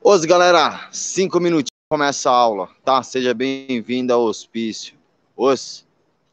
Os galera, 5 minutinhos começa a aula, tá? Seja bem-vindo ao hospício. Os.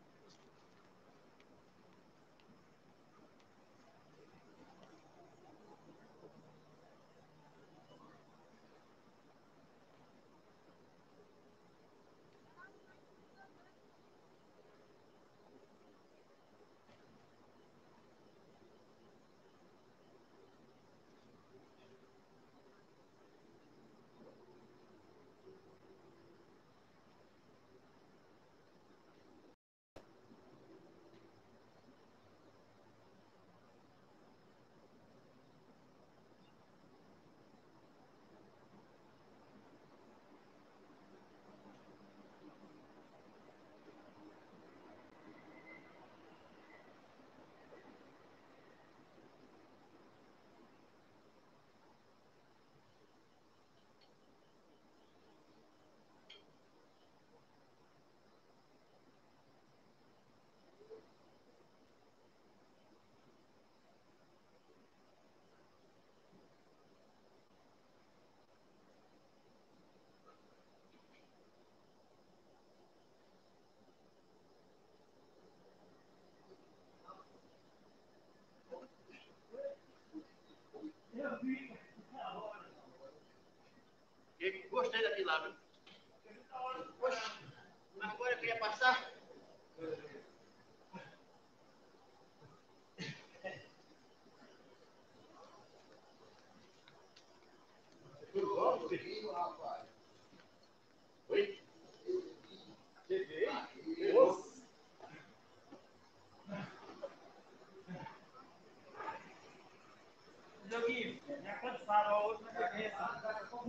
Gostei daquilo lá, viu? Agora eu queria passar. Oi? Joguinho, já cansaram a outra cabeça.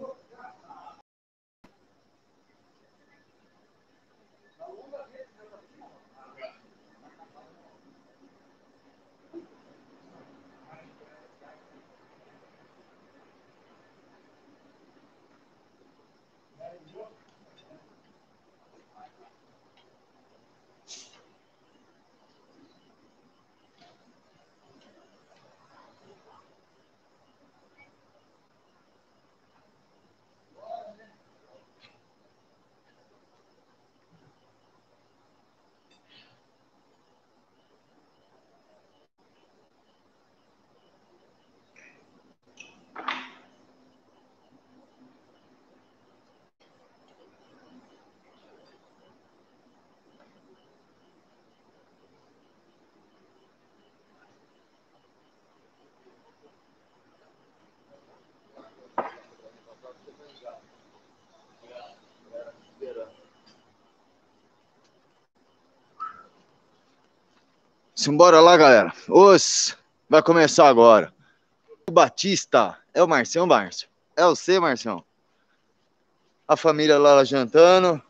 Simbora lá, galera. Os. Vai começar agora. O Batista. É o Marcião, Márcio? É você, Marcião? A família lá jantando.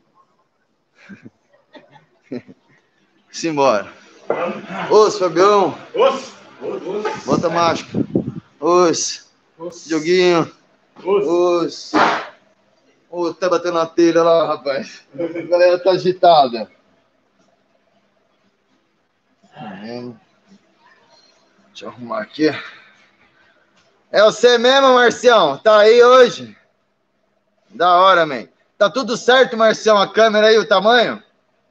Simbora. Os, Fabião. Os. Bota mágica. Os. Joguinho. Os. Ô, tá batendo na telha lá, rapaz. A galera tá agitada. Deixa eu arrumar aqui. É você mesmo, Marcião? Tá aí hoje? Da hora, man. Tá tudo certo, Marcião? A câmera aí, o tamanho?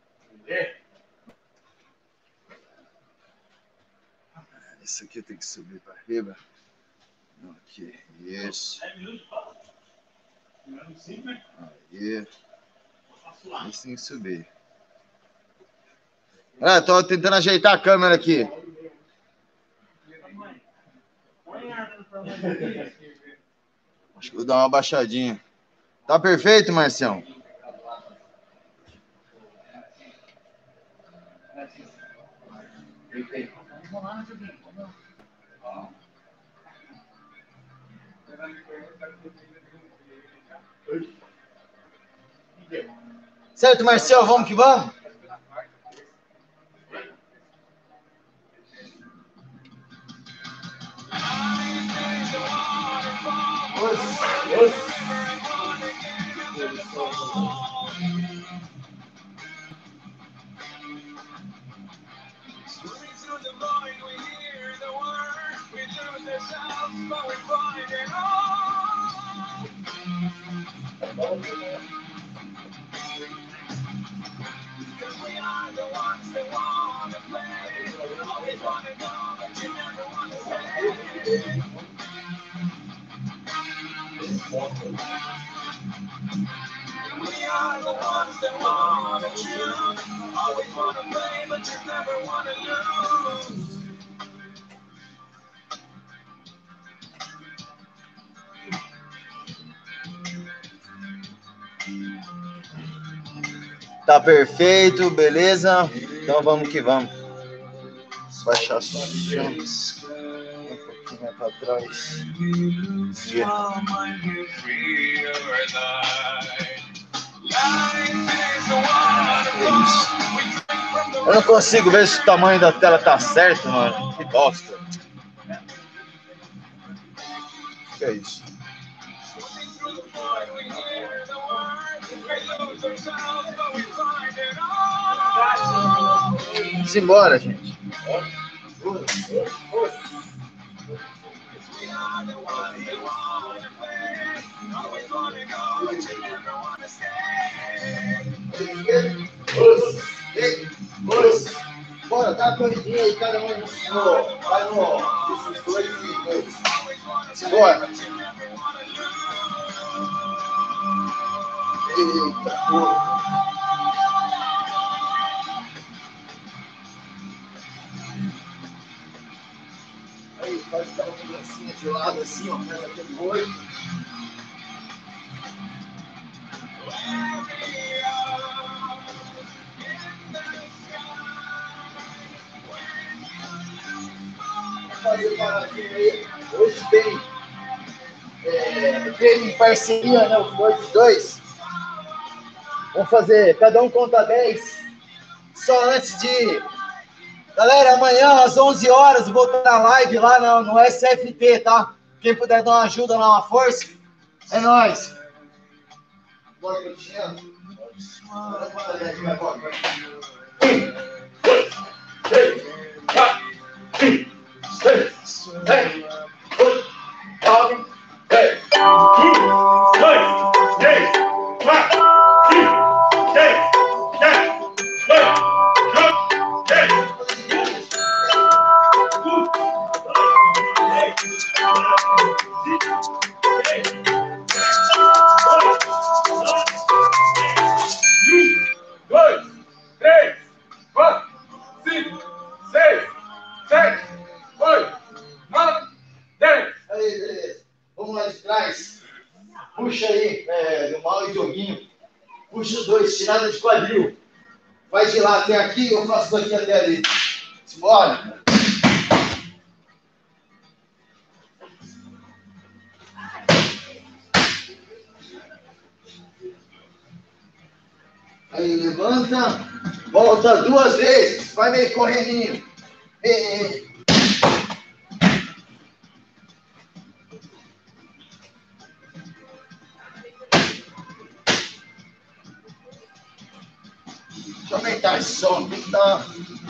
Isso aqui tem que subir pra riba. Aqui, isso. Aí. Isso tem que subir. Ah, tô tentando ajeitar a câmera aqui. Acho que vou dar uma baixadinha. Tá perfeito, Marcião? Certo, Marcial, vamos que vamos? Tá perfeito, beleza? Então vamos que vamos. Baixar só o chão. Um pouquinho mais pra trás. Eu não consigo ver se o tamanho da tela tá certo, mano. Que bosta. Que é isso? Vamos embora, gente. Bora, dá uma corridinha aí, cada um vai no esses dois e dois. Bora. Eita, porra. Aí, faz dar uma mudancinha de lado assim, ó, pega aquele olho. Vamos fazer paradinha aí. Hoje tem em parceria, né, os dois. Vamos fazer, cada um conta 10. Só antes de... Galera, amanhã às 11 horas vou estar na live lá no SFT, tá? Quem puder dar uma ajuda, dar uma força, é nóis. Bora, Cristiano. Bora, conta 10, vai, bora. 1, 2, 3, 4, 5, 6, 7, 8, 9, 10. 1, 2, 3, 4, 5, 6, 7, 8, 9, 10. Aí, beleza. Vamos lá de trás. Puxa aí, do mal e joguinho. Puxa os dois, tirada de quadril. Vai de lá até aqui, eu faço daqui até ali. Simbora. Aí, levanta. Volta 2 vezes. Vai meio correndinho. Deixa eu aumentar esse som. Tem que dar...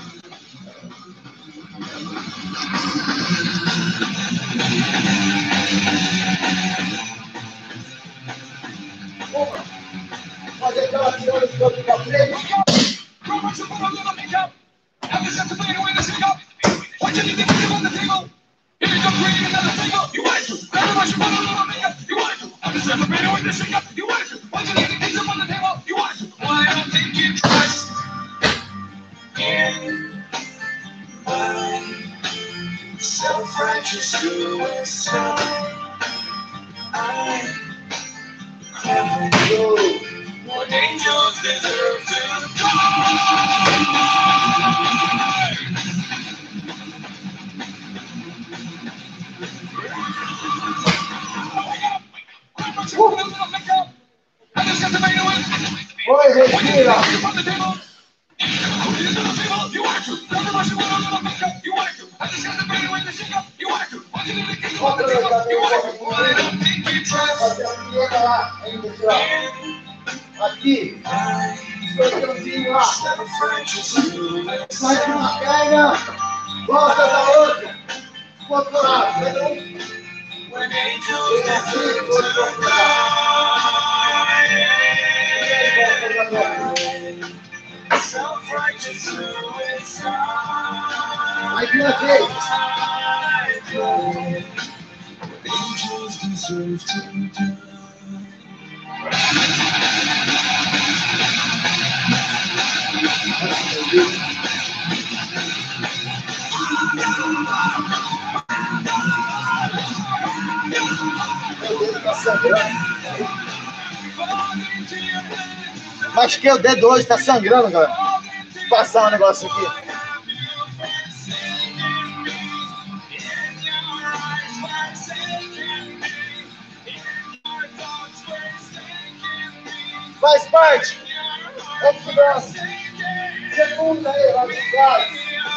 Fazer aquela tirada de corpo pra frente. Self-righteous suicide. I can't go. What angels deserve to die. Oi, respira. Aqui, escorpiãozinho lá. Sai de uma perna, volta da outra. Outro lado, cada um. Mais uma vez. Meu dedo tá sangrando. Machuquei o dedo hoje, tá sangrando, galera. Vou passar um negócio aqui. Faz parte. É que dá. Segunda aí, lá de trás.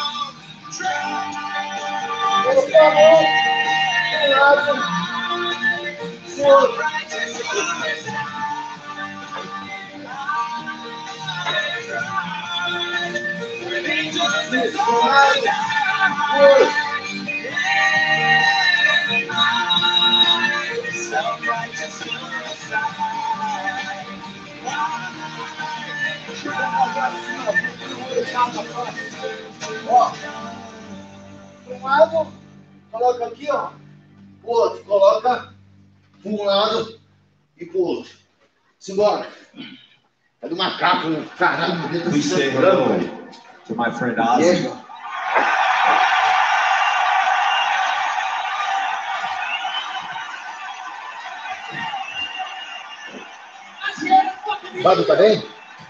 Pelo favor. Um lado. Do outro. Isso, um lado. Do outro. Ó, um lado, coloca aqui, ó. O outro, coloca um lado e pro outro. Simbora. É do macaco, né? Caralho, meu Deus do céu. To my friend Ozzy. Fábio, tá bem?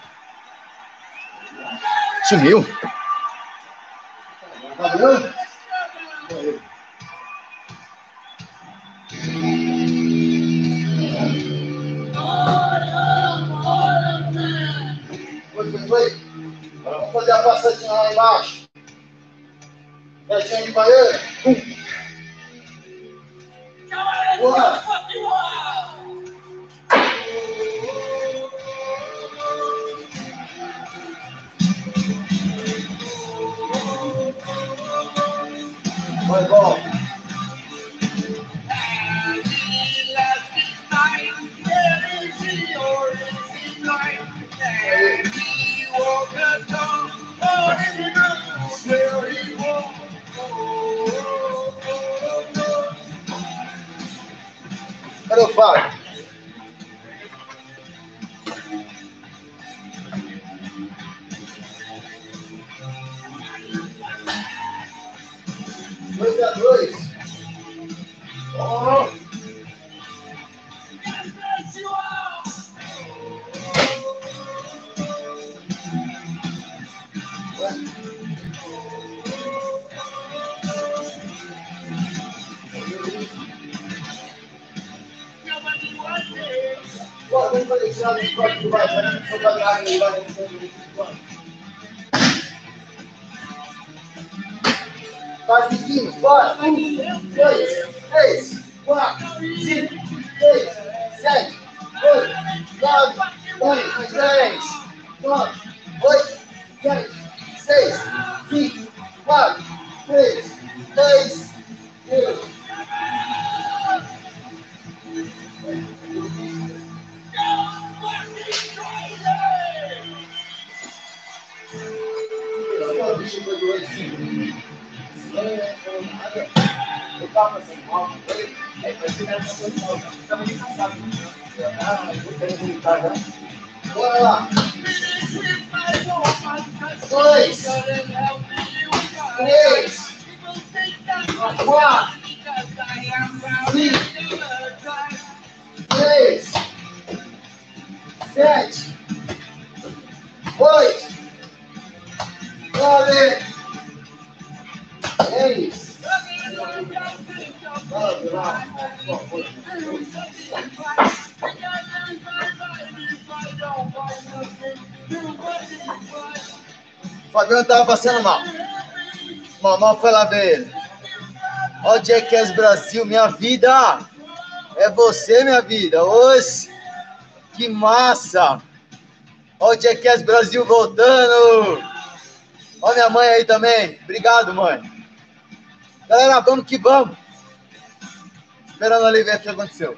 Sumiu. Tá vendo? Foi. Vamos fazer a passadinha lá embaixo. Pertinho de banheiro. Boa. Vai, volta. Cadê o Fábio? Dois a dois. Oh. Vamos fazer tirar os cortes do Bahia, só para dar aí, vai. Faz biquinho, bora. 1, 2, 3, 4, 5, 6, 7, 8, 9, 10, 9, 8, 7, 6, 5, 4, 3, 2, 1. Eu tava passando mal, aí parecia que era uma coisa nova. Eu tava nem cansado. Eu quero voltar já. Bora lá. 2, 3, 4, 5, 6, 7, 8, 9, 10. O Fabiano tava passando mal. Mamãe foi lá ver ele. Ó o Jackass Brasil, minha vida. É você, minha vida. Oxe, que massa. Ó o Jackass Brasil voltando. Ó minha mãe aí também. Obrigado, mãe. Galera, vamos que vamos. Esperando ali ver o que aconteceu.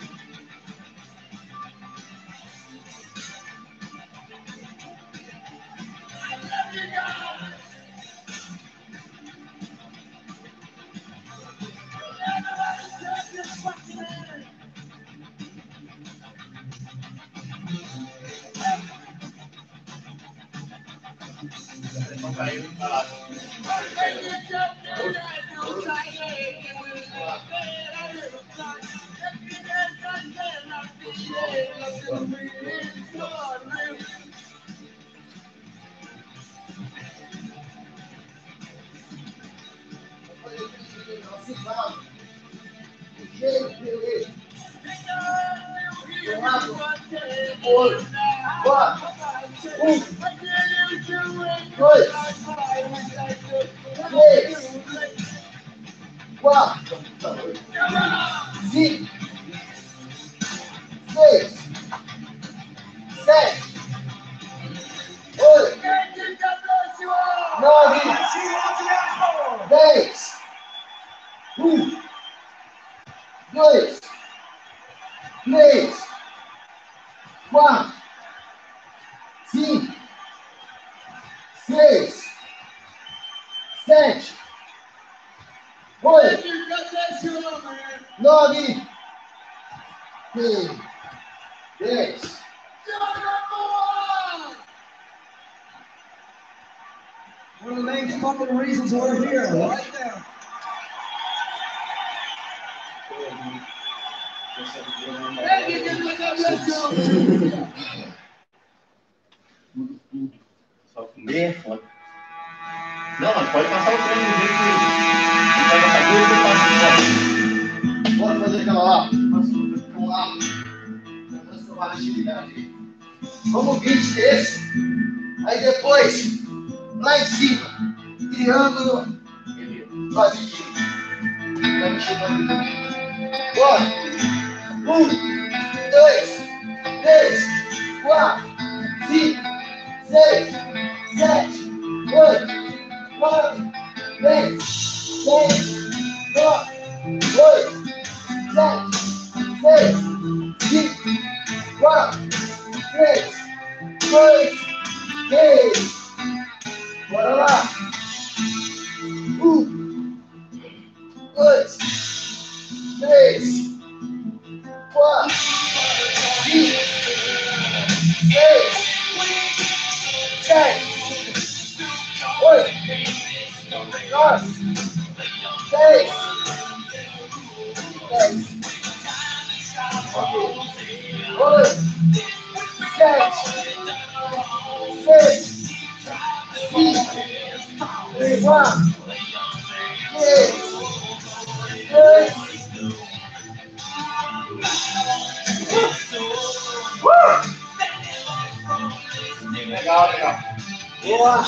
One of the main fucking reasons we're here, right now. Só comer é foda. Não, mas pode passar o treino do jeito que pega essa coisa e eu passo. Bora fazer aquela lá. Vamos lá. Transformar na atividade. Vamos 20 desse. Aí depois, lá em cima, triângulo. Positivo. Bora. 1, 2, 3, 4, 5, 6, 7, 8, 9, 10, 10, 9, 8, 7, 6, 5, 4, 3, 2, 3. Bora lá. 1, 2, 3, 4, 5, 6, 7, 8, 9, 10, 10, 8, 7, 6, 5, 4, 3, 2, legal, legal. Boa.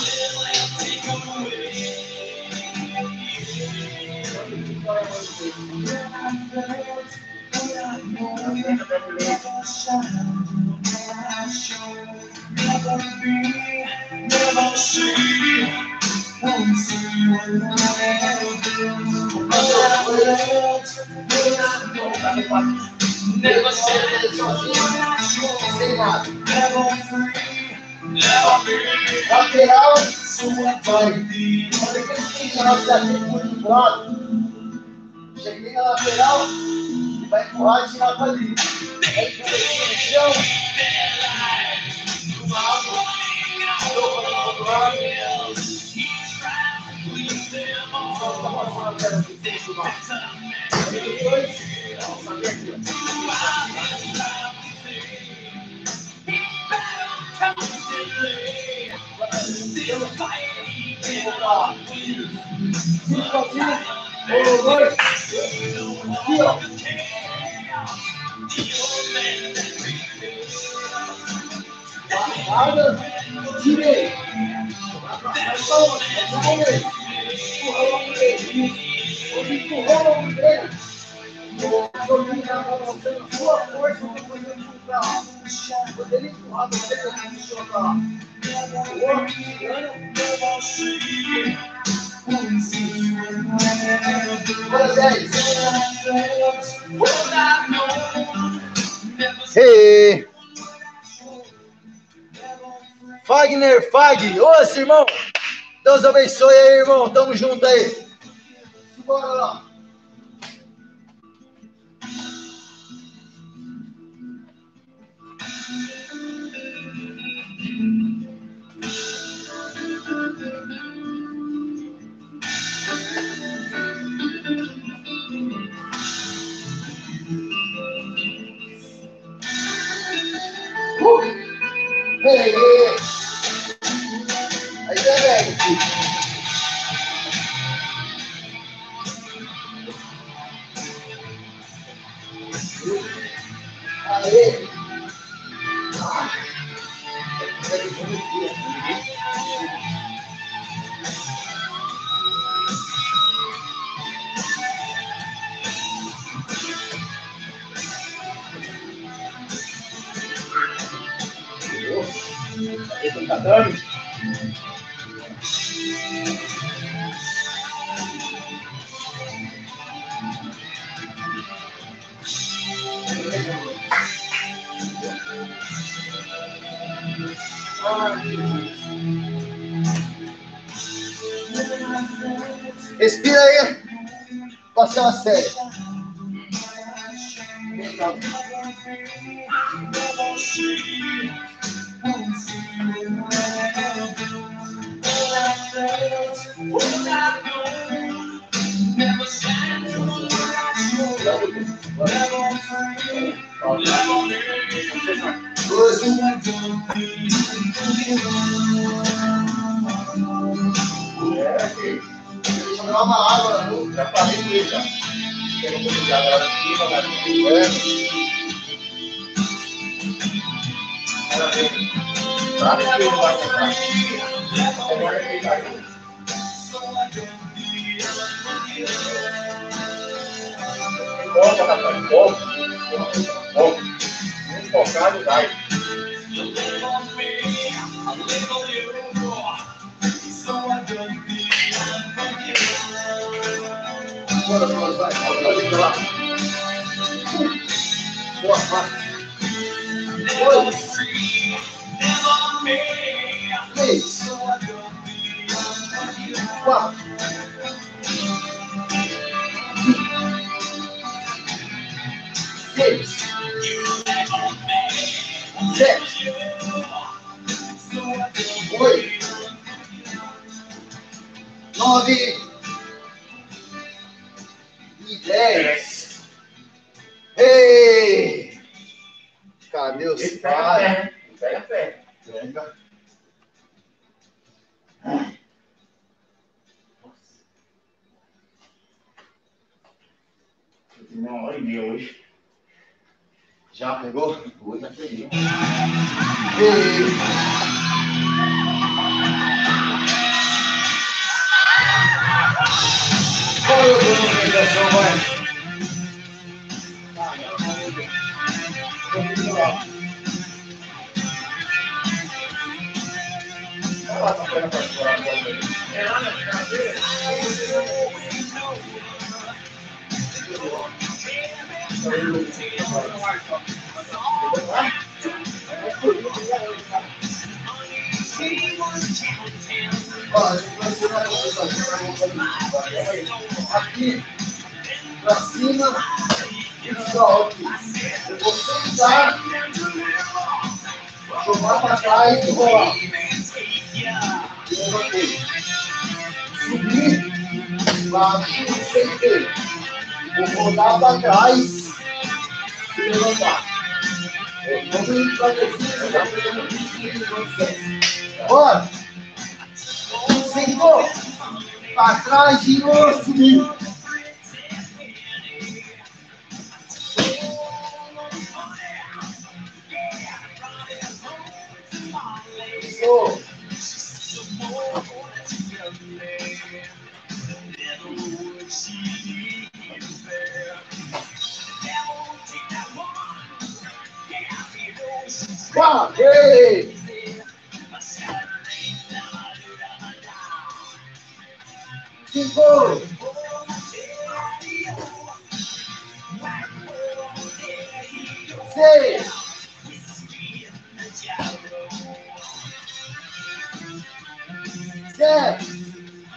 Lateral, cheguei na lateral e vai empurrar e tirar para ali. Aí começou no chão. Aqui, ó. Guarda, tirei. Empurrou o dele. Sua força depois de empurrar. Quando ele empurrar, você tem que jogar. O outro tirando. Bora, 10. Ei! Fagner, Fag. Ô, irmão. Deus abençoe aí, irmão. Tamo junto aí. Bora lá. Ei, ei. Aí, velho. Aê. Tá dando? Respira aí. Passar uma série. Deixa eu dar uma água. Já falei com ele, já. Quero colocar agora aqui, agora aqui. Sabe que ele vai comprar? Agora ele vai comprar. Volta, rapaz, volta. Volta. Um focado, vai. Bora, vai. Olha lá. Boa parte. 3, 4, 6, 7, 8, 9 e 10. Ei! Cadê os Esse caras? pega a pé. Pega. Uma hora e meia hoje. Já pegou? Hoje já peguei. Ei! Qual é a organização, vai? Aqui, pra cima e solte. Eu vou sentar, jogar pra trás e rolar. Levantei. Subi, baixo, sentei. Vou rodar pra trás e levantar. Vamos ir pra descer, já pegamos 20 minutos. Bora! Sentou, pra trás, girou, subiu. Sentou. Ei! Cinco, 6, 7,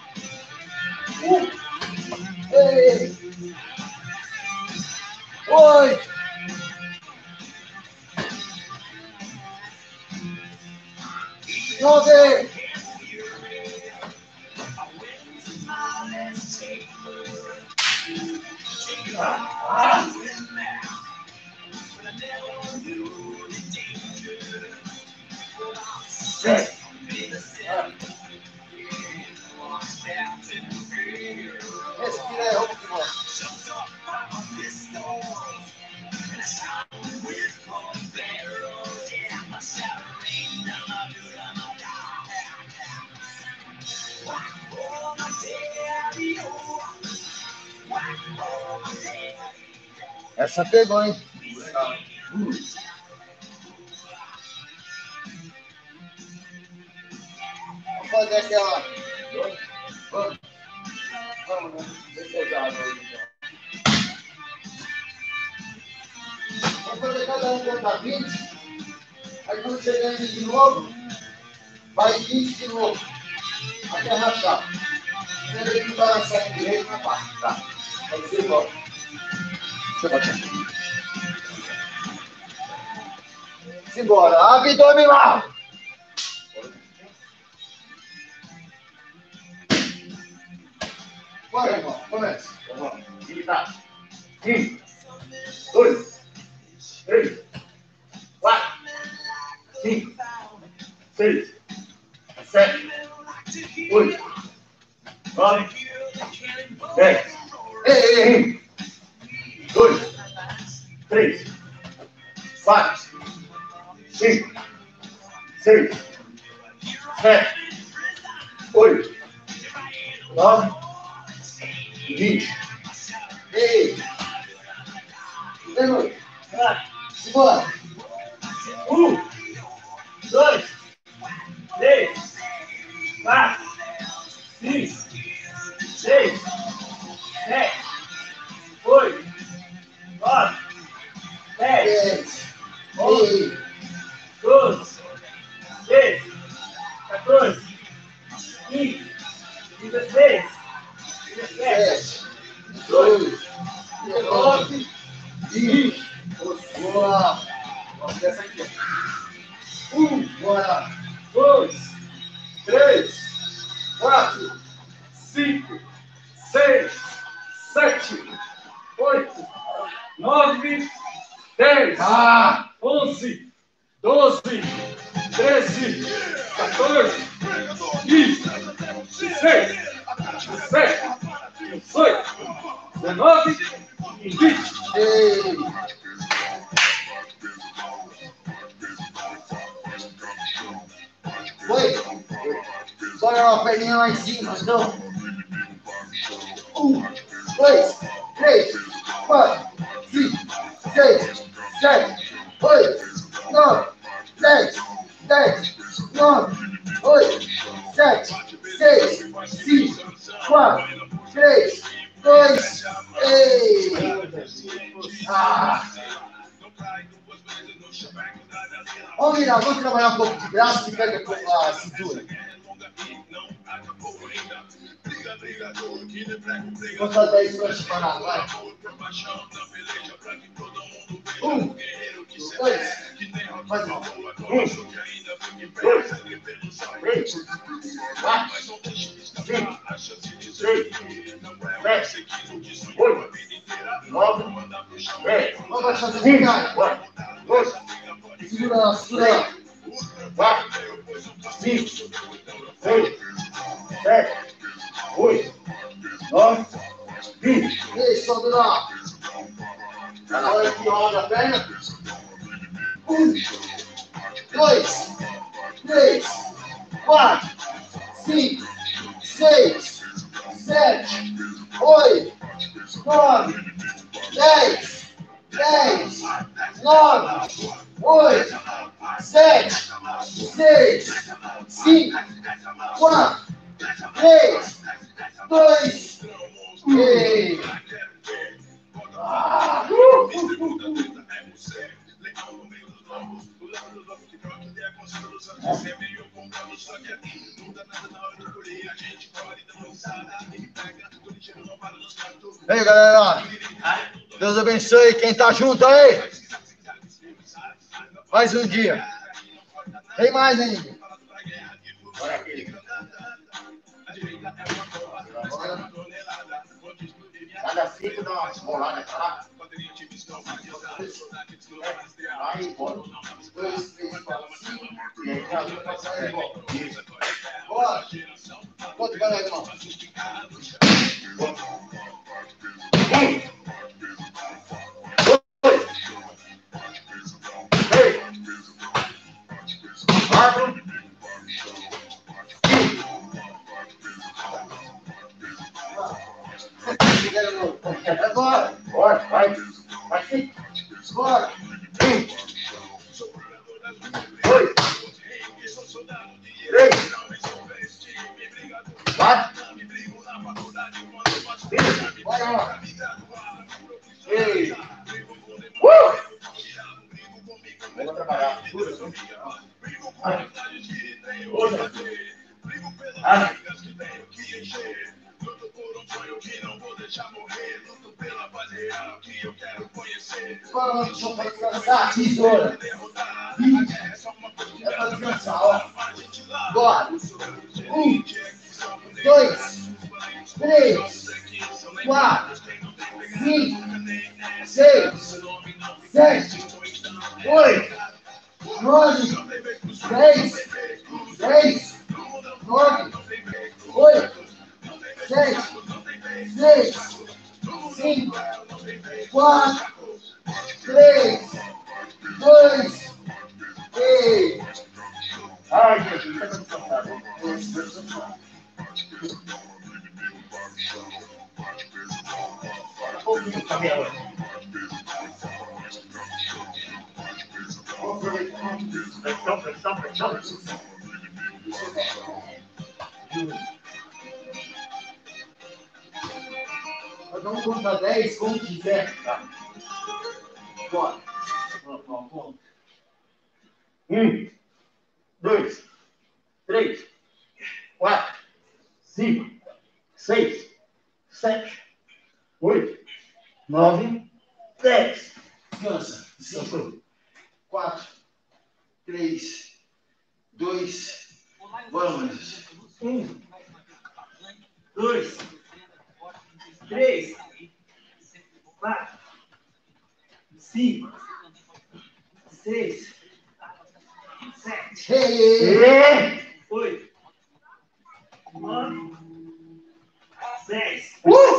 6, 8, 9, 10. Respira aí, vamos que vamos. Essa pegou, hein? Vamos fazer aquela. Vamos, né? Deixa eu dar vamos fazer cada um contar 20. Aí quando chegar em de novo, vai 20 de novo. Até rachar. Quando ele não balançar em direito, não passa. Tá. Vai ser igual. Deixa eu bater. Simbora. Abdominal. Bora, irmão. Começa. Vamos. Tá. 1, 2, 3, 4, 5, 6, 7, 8, 9, 10. 1, 2, 3, 4, 5, 6, 7, 8, 9, 20. Ei! Vamos! Simbora! 1, 2, 3, 4, 5, 6, 7, 8, 9, 10, 11, 12, 13, 14, 15, 16, 17, 18, 19, 20. Boa! Vamos dessa aqui. 1, bora! 2, 3, 4, 5, 6, 7, 8, 9, 10, 11, 12, 13, 14, 15, 16, 17, 18, 19 e 20. Ei! Oi! Bora uma perninha lá em cima, então. 1, 2, 3, 4, 5, 6, 7, 8, 9, 10, 9, 8, 7, 6, 5, 4, 3, 2, ei! Vamos virar, vamos trabalhar um pouco de braço e pega a cintura. Vou fazer isso para te parar, vai. 1, 2, mais uma. 1, 2, 3, 4, 5, 6, 7, 8, 9, 10. Vamos baixar esse cara. 2, segura, segura. 4, 5, 6, 7, 8, 9, 20. Ei, sobe lá. Agora aqui, roda a perna. 1, 2, 3, 4, 5, 6, 7, 8, 9, 10, 9, 8, 7, 6, 5, 4, 3, 2, 1. Aí, galera. Deus abençoe quem tá junto aí. Mais um dia. Tem mais ainda. Cada 5 dá uma bolada, tá? Aí, bora. 2, 3, 4, 5. E aí, já viu passar aí, bora. Bora. Quanto vai lá, irmão? 4. Bora. Bora, vai. Vai sim. Bora. 2, 3, 4. Bora lá. Ei. Vamos trabalhar. Bora, só pra descansar. Tesoura. É pra descansar, ó. Bora. 1, 2, 3, 4, 5, 6, 7, 8, 9, 10, 10, 9, 8, 7, 6, 5, 4, 3, 2, 1. Ai, Jesus, tá descansado. Um pouquinho, cabelo. Pressão. Cada um conta 10 como quiser. Tá. Bora. 1, 2, 3, 4, 5, 6, 7, 8, 9, 10. Descansa. 5, 4, 3, 2, vamos. 1, 2, 3, 4, 5, 6, 7, Ei! 8, 9, 10.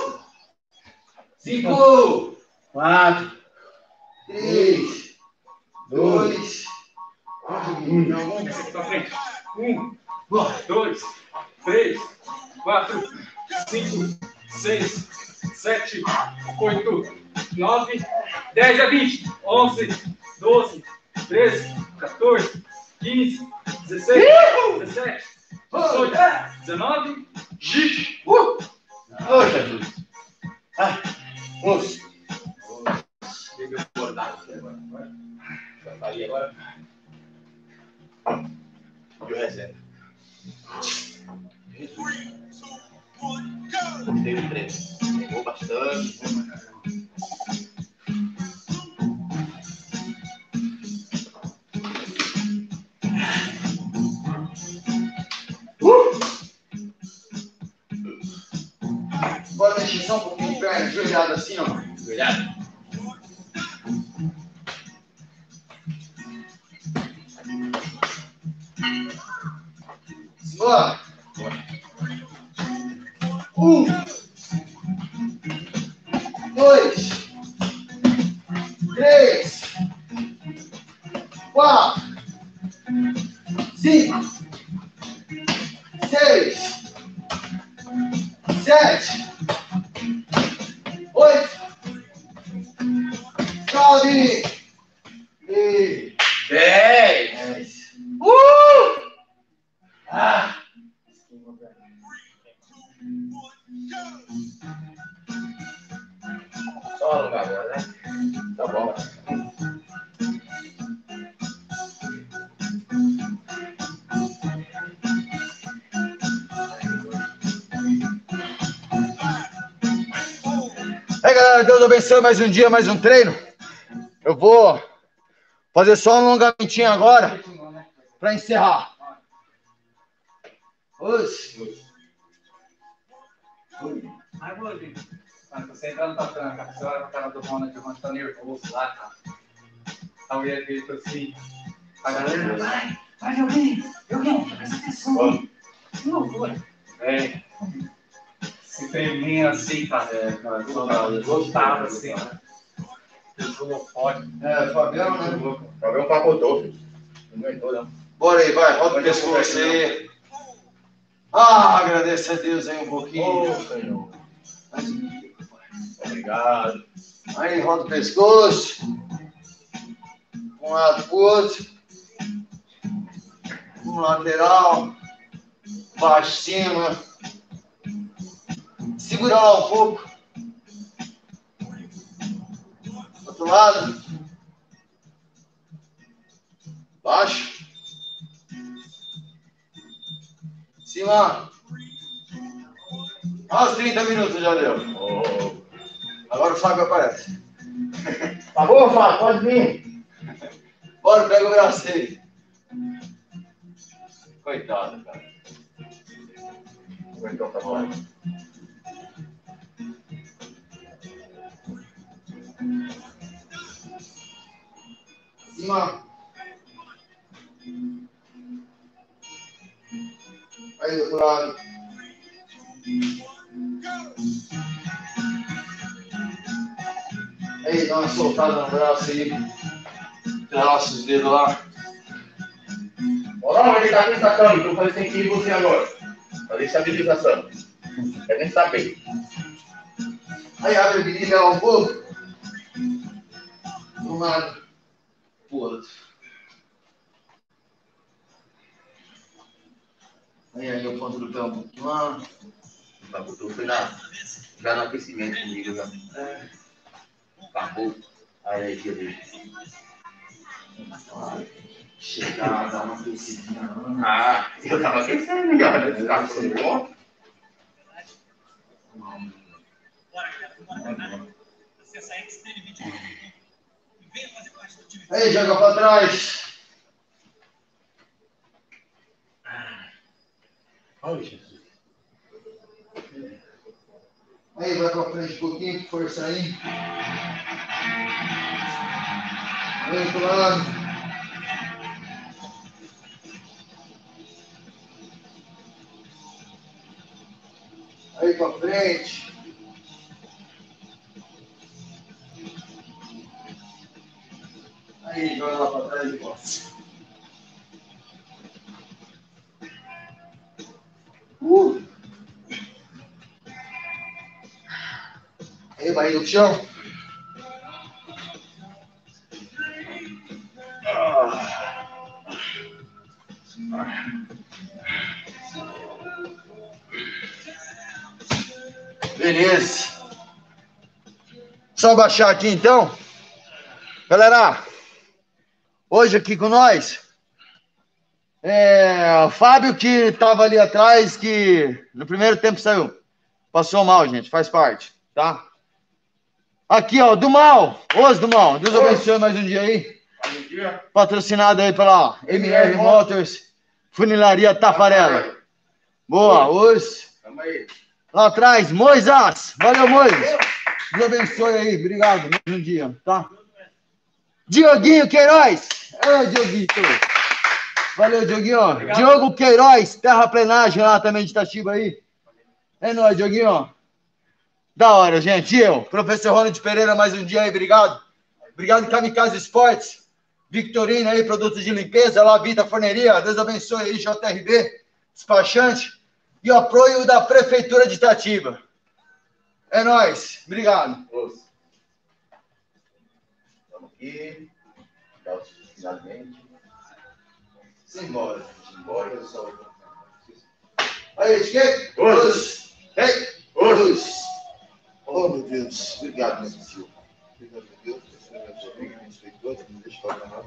5, 4, 3, 2, 1. Pra frente. 1, Bora. 2, 3, 4, 5, 6, 7, 8, 9, 10 a 20, 11, 12, 13, 14, 15, 16, 17, 18, 19, 20. Ô, Jesus. Ai, moço. Peguei o bordado aqui agora. Já tá ali agora. E o reserva? Gostei do treino. Pegou bastante. Bora mexer só um pouquinho de perna, joelhada assim, ó. Joelhada. Bora. 1, 2, 3, 4, 5, 6, 7, 8, 9 e 10. 10. Só alongar agora, né? Tá bom. Aí, galera, Deus abençoe mais um dia, mais um treino. Eu vou fazer só um alongamentinho agora para encerrar. Oxi. Ai, Rodrigo. Mano, você entrando na franca, a senhora com a cara do Ronald tá nervoso lá, cara. A mulher dele falou assim, a galera, vai, Joguinho, presta atenção. Que loucura. É. Se treminha assim, cara, gostava assim, né? É, Fabião, né? Fabião pacotou, filho. Não aguentou, não. Bora aí, vai, roda o pescoço aí. Ah, agradeço a Deus aí um pouquinho. Ô, Senhor. Obrigado. Aí, roda o pescoço. Um lado pro outro. Um lateral. Baixo, cima. Segurar um pouco. Outro lado. Baixo. Cima. Aos 30 minutos já deu. Oh. Agora o Fábio aparece. Tá bom, Fábio? Pode vir. Bora, pega o braço aí. Coitado, cara. Então tá bom. Cima. Aí do outro lado. Aí, dá uma soltada no braço aí. Relaxa os dedos lá. Olá, vai deitar aqui nessa cama, então fazer tem que ir você agora. Fazer estabilização. Quer nem saber. Aí abre a virilha lá um pouco. De um lado pro outro. Aí eu ponto do pé um pouquinho lá. O pacotou foi já no aquecimento comigo, já. Acabou a energia dele. Chegar, dar uma aquecidinha. Ah, eu tava aquecendo, cara. Esse carro foi bom. Aí, joga pra trás. Ai, Jesus. Aí, vai pra frente um pouquinho, com força aí. Aí, pro lado. Aí, pra frente. Aí, joga lá pra trás e gosta. Aí, barriga no chão. Beleza. Só baixar aqui então. Galera, hoje aqui com nós o Fábio, que estava ali atrás, que no primeiro tempo saiu. Passou mal, gente, faz parte, tá? Aqui, ó, do Mal. Oz do Mal. Deus abençoe mais um dia aí. Patrocinado aí pela MR Motors, Funilaria Tafarella. Boa, Oz. Tamo aí. Lá atrás, Moisés. Valeu, Moisés. Deus abençoe aí. Obrigado. Mais um dia, tá? Dioguinho Queiroz. Ô, Dioguinho. Valeu, Dioguinho. Obrigado. Diogo Queiroz, terraplenagem lá também de Itatiba aí. É nóis, Dioguinho. Da hora, gente. E eu, professor Ronald Pereira, mais um dia aí. Obrigado. Obrigado, Kamikaze Esportes. Victorina aí, produtos de limpeza. Lá, Vita Forneria. Deus abençoe aí, JRB, despachante. E o apoio da Prefeitura de Itatiba. É nóis. Obrigado. Estamos aqui. Finalmente. Simbora. Embora, pessoal. Aí, esquerda. Os. Ei. Os. Oh, meu Deus. Obrigado, meu Deus. Obrigado, meu Deus. Não deixa eu falar nada.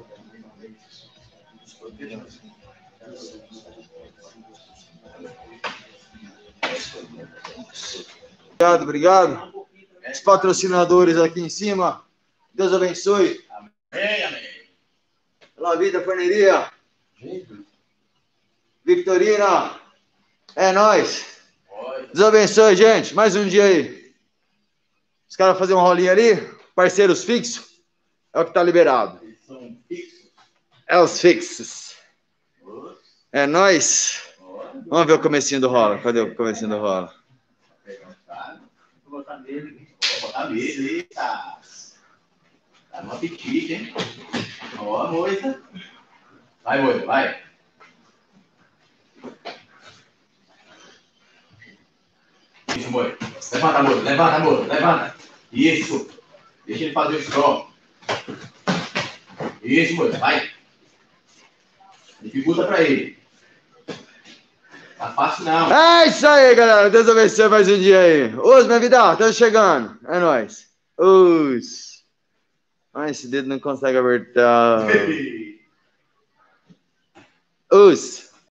Obrigado, obrigado. os patrocinadores aqui em cima. Deus abençoe. Amém, amém. La Vida Forneria. Victorina. É nóis. Deus abençoe, gente. Mais um dia aí. Os caras fazem um rolinho ali. Parceiros fixos. É o que tá liberado. Eles são fixos. É os fixos. É nóis. Vamos ver o comecinho do rola. Cadê o comecinho do rola? Vou botar nele. Vou botar nele. Eita. Tá no apetite, hein? Ó, Moisa. Vai, Moisa, vai. Isso, Moisa. Levanta, Moisa. Levanta, Moisa. Levanta. Isso. Deixa ele fazer o straw. Isso, Moisa. Vai. Dificulta pra ele. Tá fácil, não. É isso aí, galera. Deus abençoe mais um dia aí. Os, minha vida, tá chegando. É nóis. Os. Ai, esse dedo não consegue apertar. Os.